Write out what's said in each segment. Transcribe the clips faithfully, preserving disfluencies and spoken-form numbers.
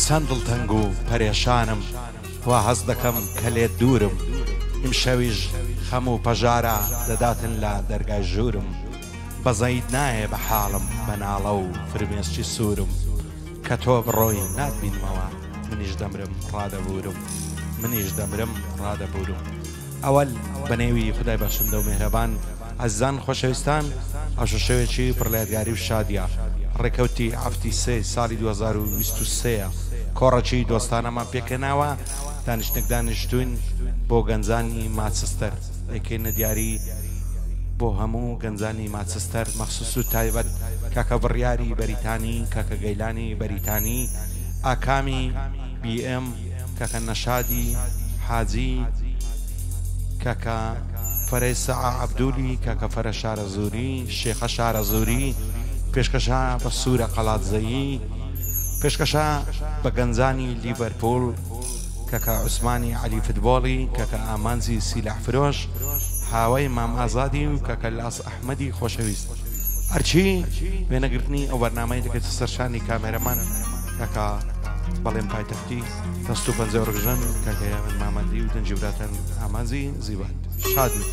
چەند دڵتەنگ و پەرێشانم وا هەست دەکەم کە لێت دوورم ئیمشەویش خەم و پەژارە دەداتن لە دەرگای ژوورم بەزەید نایە بە حاڵم بەناڵە و فرمێسکی سوورم کە تۆ بڕۆی ناتبینمەوە منیش دەمرم ڕادەبورم منیش دەمرم ڕادەبورم ئەوەل بەنێوی خدای بەخشندە و مێهرەبان ئەزان خۆشەویستان ئەوش شەوێکی پڕلێدگاری و شادیە ڕێکەوتی هەفتی سێ ساڵی دوو هەزار و بیست و سێە کۆڕەکی دۆستانەمان پێکەناوە دانیشتنێک دانیشتوین بۆ گەنجانی ماچستەر ئەیکەینە دیاری بۆ هەموو گەنجانی ماچستەر مەخسوس و تایبەت کاکە بڕیاری بەریتانی کاکە گەیلانی بەریتانی ئاکامی بی ئێم کاکە نەشادی حاجی کاکە فەرەی سەعا عەبدولی کاکە فەرە شارە زووری شێخە شارە زووری پێشکەشە بە سوورە قەڵاتزەیی پێشکەشە بە گەنجانی لیڤەرپۆڵ کاکە عوسمانی عەلی فوتبۆڵی کاکە ئامانزی سیلاح فرۆش هاوای مام ئازادی و کاکە لاس ئەحمەدی خۆشەویست هەرچی وێنەگرتنی ئەو بەرنامەی دەکەێت سەرشانی کامێرەمان کاکە بەڵێن پایتەختی دەست و پەنجە ڕژن کاکە یامن مامەدی و دەنجی براتەن ئامانزی زیبات شادی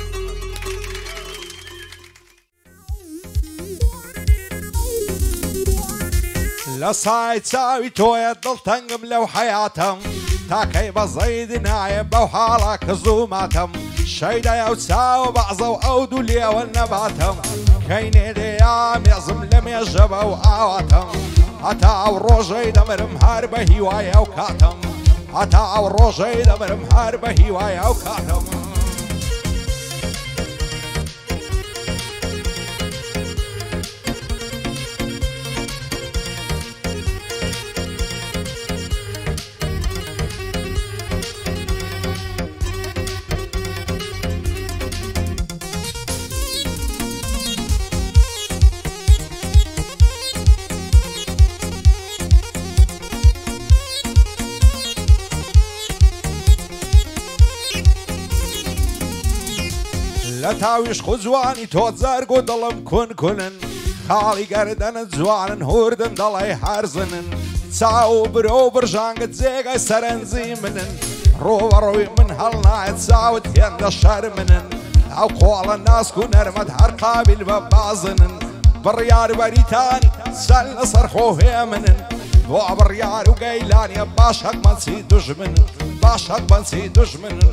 لە سای چاوی تۆیە دڵتەنگم لەو حەیاتم تاکەی بەزەید نایە بەو حاڵە کە زووماتم شەیدایە و چاوە بەعزە و ئەو دوو لێوە نەباتم کەی نێدەیە مێزم لە مێژە بە و ئاواتم هەتا ئەو ڕۆژەی دەمرم هەر بە هیوایە ئەو کاتم هەتا ئەو ڕۆژەی دەمرم هەر بە هیوایە ئەو کاتم لە تاویش خو جوانی تۆ جەرگ و دڵم کون کونن خاڵی گەردەنت جوانن هوردن دەڵێ هەرزنن چاو برۆ برژانگت جێگای سەرنجی منن ڕۆبەڕۆی من هەڵ نایەت چاوت هێندە شەرمنن ئەو قۆڵە ناسک و نەرمەت هەر قابل بە بازنن بڕیار بەریتانی سەل لەسەر خۆ هێمنن بۆ بڕیار و گەیلانیە باش هەکمەچی دوژمنن باش هەکمەچی دوژمنن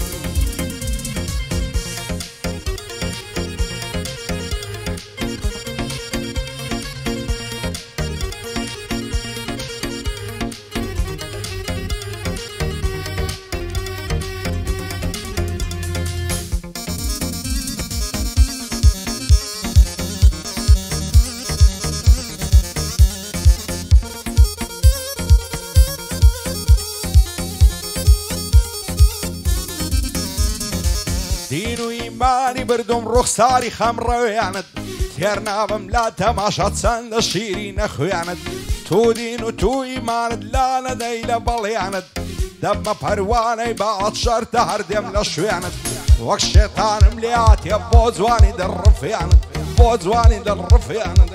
دین و ئیمانی بردم ڕوخساری خەمڕەوێیانت تێر نابم لا تەماشا چەندە شیرینە خوێنت تو دین و تو ئیمانت لا نەدەی لە بەڵیانت دەبمە پەروانەی بەعات شەرتە هەردێم لە شوێنت وەک شێتانم لێاتێ بۆ جوانی دڵڕفیانت بۆ جوانی دڵڕفیانت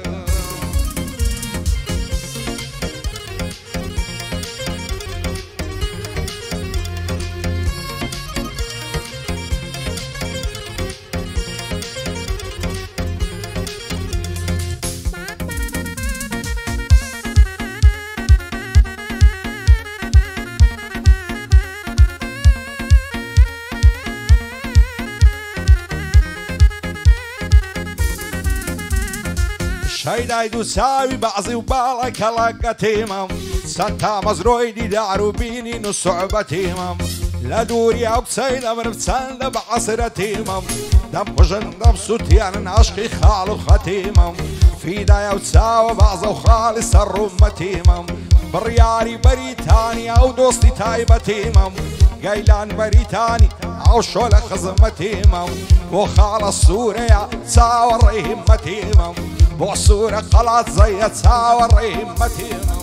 شەیدای دوو چاوی بەعزی و باڵە کەڵەکەتیمم چەند تا مەزرۆی دیدار و بینین و سوعبەتیمم لە دووری ئەو کچەی دەمرم چەندە بە عەسرەتیمم دەمقژن دەم سووتیانن عەشقی خاڵ و خەتیمم فیدایە و چاوە بەعزە و خاڵی سەر ڕوومەتیمم بڕیاری بەریتانی ئەو دۆستی تایبەتیمم گەیلان بەریتانی ئەو شۆ لە خزمەتیمم بۆ خاڵە سوورەیە چاوەڕێی هیممەتیمم بۆ سوورە قەڵات زەیە چاوەڕێی هیممەتیمم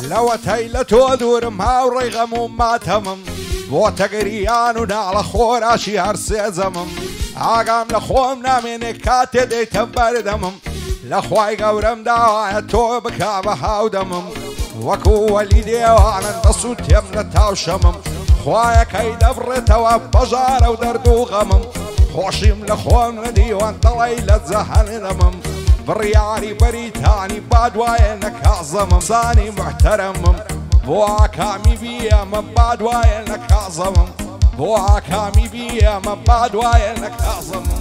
لو تيلتو دورم هاوري غموم ما تمم بۆ تەگەریان و ناڵە خۆراشی هەرسێ زەمم ئاگام لە خۆم نامێنێ کاتێ دەیتە بەردەمم لە خوای گەورەم داوایە تۆ بکا بە هاودەمم وەکو وەلی دێوانن دەسوود تێم لە تاوشەمم خوایەکەی دەبڕێتەوە بەژارە و دەرد و غەمم خۆشیم لە خۆم لە دیوان دەڵی لە جەهەنەمم بڕیاری بەریتانی بادوایە نەکازەمم زانی محتەرەمم بۆ ئاکامی بیەمە بادوایە نەکازەمم بۆ ئاکامی بیەمە بادوایە نەکازەمم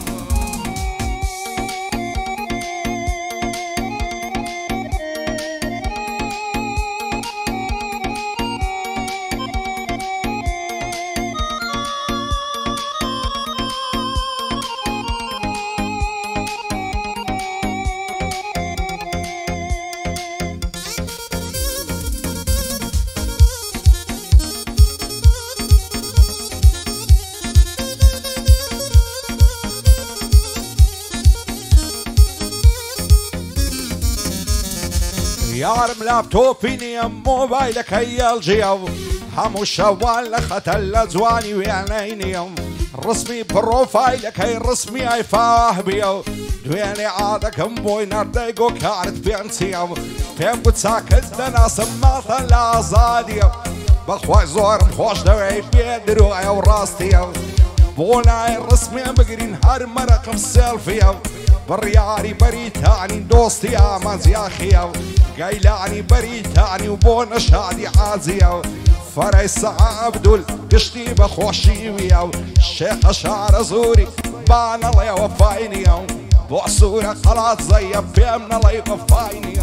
یارم لاپتۆپی نییە مۆبایلەکەی هەڵجێە و هەموو شەوان لە خەتەر لە جوانی وێنەی نییەم ڕسمی پرۆفایلەکەی ڕسمی ئایفاه بیە و دوێنێ ئادەکەم بۆی نەردەی گۆ کارت پێم چیە پێم گوت چاکت دەناسم ماڵە لە ئازادیە بەخوای زۆرم خۆش دەوێی پێ درۆیە و ڕاستیە بۆ نای ڕسمێ بگرین هەر مەرەقم سێڵفیە بڕیاری بەریتانی دۆستی ئامانزیاخیە و گەیلانی بەریتانی و بۆ نەشادی عازیە و فەرەی سەعا عەبدول گشتی بە خۆشیویە و شێخە شارە زووری با نەڵێ وەفای نییە و بۆ سوورە قەڵات زەیە پێم نەڵێ وەفای نییە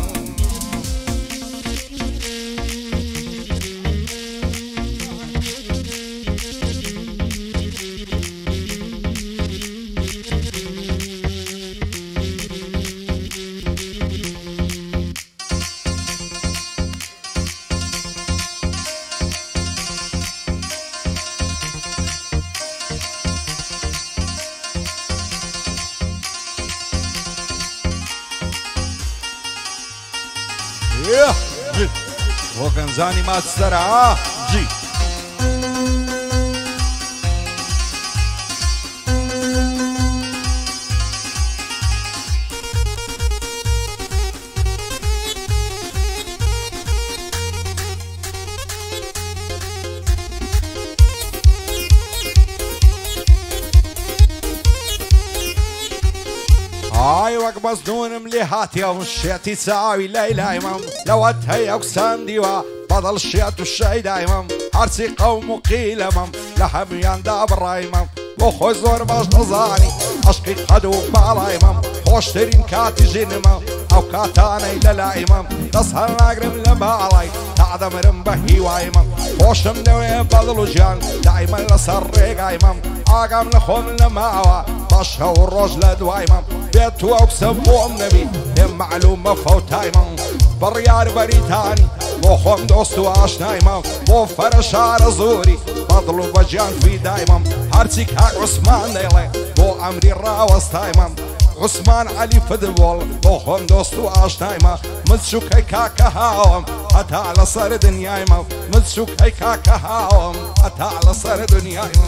وەگەنجانی ماچسەرە جی ئای وەک مەزنونم لێ هاتیە و شێتی چاوی لای لایمەم لەوەت هەیە قسەم دیوە بەدڵ شێت و شەی دایمەم هەرچی قەوم و قیلەمەم لە هەمویاندا بڕایمەم بۆ خۆی زۆر باش دەزانی عەشقی قەد و باڵایمەم خۆشترین کاتی ژینمە ئەو کاتانەی لە لایمەم دەست هەر ناگرم لە باڵای تا دەمرم بە هیوایمەم خۆشم لەوێ بەدڵ و ژیان دایمە لەسەر ڕێگایمەم ئاگام لە خۆم لە ماوە باش هەو ڕۆژ لە دوایمەم بێت تو ئەو قسە بۆم نەبی پێم معلومە فەوتایمەم بڕیار بەریتانی بۆ خۆم دۆست و ئاشنایمەم بۆ فەرە شارە زووری بەدڵ و بەجیان فیدایمەم هەرچی کاک عوسمان دەیڵێ بۆ ئەمری ڕاوەستایمەم عوسمان عەلی فدبۆڵ بۆ خۆم دۆست و ئاشنایمە مچووکەی کاکە هاوم هەتا لەسەر دنیایمە مچووکەی کاکە هاوم هەتا لەسەر دنیایمە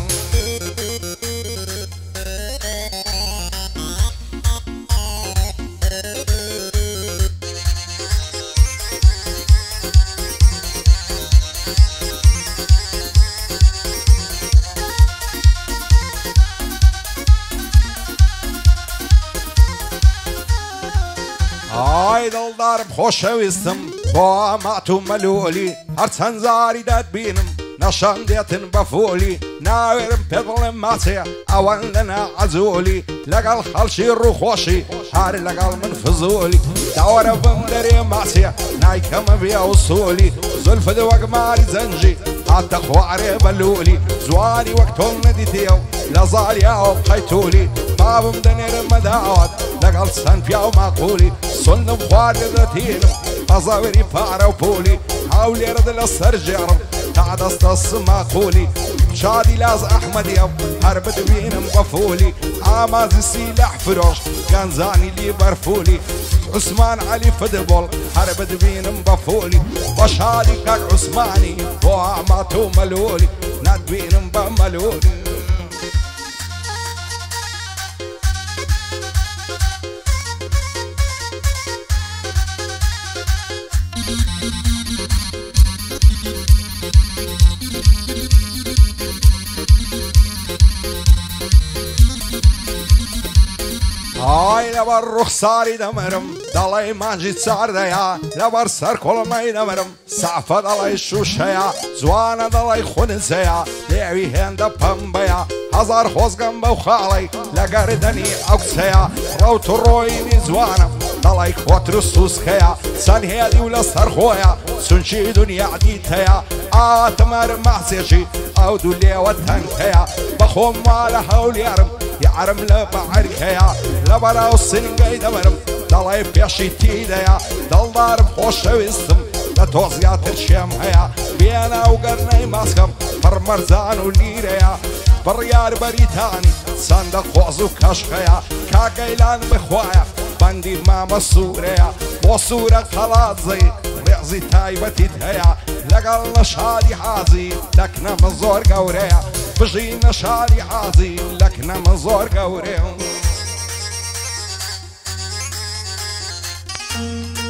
ئای دڵدارم خۆشەویستم بۆ ئامات و مەلولی هەرچەند زاری دەتبینم نەشان دێتن بەفۆلی ناوێرم پێ بڵێم ماچێ ئەوەن لەنا عەجوولی لەگەڵ خەڵکی ڕووخۆشی هەر لەگەڵ من فزولی داوەرە بم دەرێ ماچێ نایکەمە بێ ئوسولی زولفت وەک ماری زەنجی هاتە خوارێ بەلولی جوانی وەک تۆم نەدیتێ و لە زاریاوە قەیتولی بابم دەنێرمە داوات لەگەڵ چەند پیا و ماقولی سندم خوارێ دەتینم بەزەوری پارە و پولی هاولێرەدە لە سەر ژێڕم تعدست السماقولي شادي لاز أحمد يب هرب دوينم بفولي عمازي سلاح فروش كنزاني لي برفولي عثمان علي فدبول هرب دوينم بفولي وشادي كاك عثماني وعماتو ملولي ندوينم بملولي هاي لبر رخصاري دمرم دلای مانجی ساردیا لبر سر کلمای دمرم صعفه دلای شوشیا زوانه دلای خونزیا لیوی هند پنبیا هزار خوزگم بو خالی لگردنی عکسیا روت روی زوانه دلای خوتر سوسکیا سنهدی ولا سرخویا سنشي دنيا عديتها آتمر معسيشي أو دولي وتنكيا بخوم على حول يارم يعرم لبعركيا لبرا السنقاي دمرم دلاي بيشي تيديا دل دارم خوش ويستم لتوزيات الشام هيا بيانا وقرناي ماسكم فرمرزان وليريا بريار بريتاني صندق خوزو كشخيا كاقيلان بخوايا بندي ماما سوريا وصورة خلاص زي رعزي تايبتي تهيا لقل نشادي حازي لكنا مزور قوريا بجي نشادي حازي لكنا مزور قوريا